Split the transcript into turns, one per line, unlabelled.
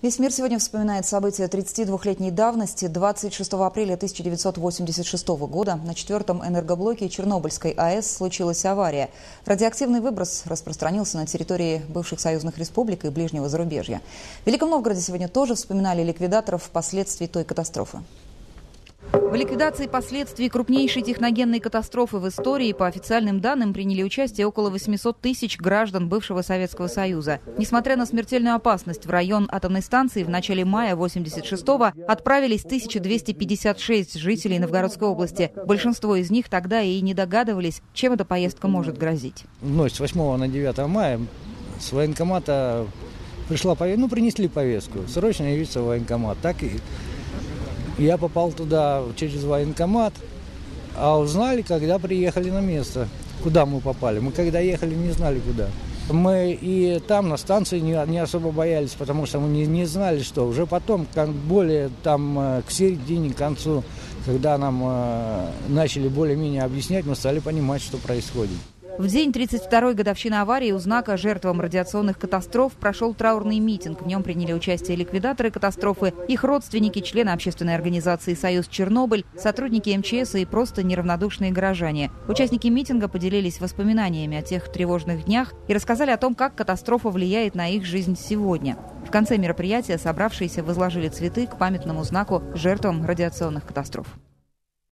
Весь мир сегодня вспоминает события 32-летней давности. 26 апреля 1986 года на 4-м энергоблоке Чернобыльской АЭС случилась авария. Радиоактивный выброс распространился на территории бывших союзных республик и ближнего зарубежья. В Великом Новгороде сегодня тоже вспоминали ликвидаторов последствий той катастрофы. В ликвидации последствий крупнейшей техногенной катастрофы в истории, по официальным данным, приняли участие около 800 тысяч граждан бывшего Советского Союза. Несмотря на смертельную опасность, в район атомной станции в начале мая 1986-го отправились 1256 жителей Новгородской области. Большинство из них тогда и не догадывались, чем эта поездка может грозить.
В ночь с 8 на 9 мая с военкомата принесли повестку. Срочно явиться в военкомат. Так и я попал туда через военкомат, а узнали, когда приехали на место, куда мы попали. Мы когда ехали, не знали куда. Мы и там на станции не особо боялись, потому что мы не знали, что. Уже потом, к середине, к концу, когда нам начали более-менее объяснять, мы стали понимать, что происходит.
В день 32-й годовщины аварии у знака жертвам радиационных катастроф прошел траурный митинг. В нем приняли участие ликвидаторы катастрофы, их родственники, члены общественной организации «Союз Чернобыль», сотрудники МЧС и просто неравнодушные горожане. Участники митинга поделились воспоминаниями о тех тревожных днях и рассказали о том, как катастрофа влияет на их жизнь сегодня. В конце мероприятия собравшиеся возложили цветы к памятному знаку жертвам радиационных катастроф.